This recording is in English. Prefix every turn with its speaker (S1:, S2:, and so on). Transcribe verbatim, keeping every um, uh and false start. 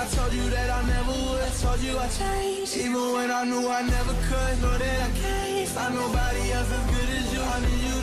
S1: I told you that I never would. Told you I changed, even when I knew I never could. Know that I can't find nobody else as good as you. I need you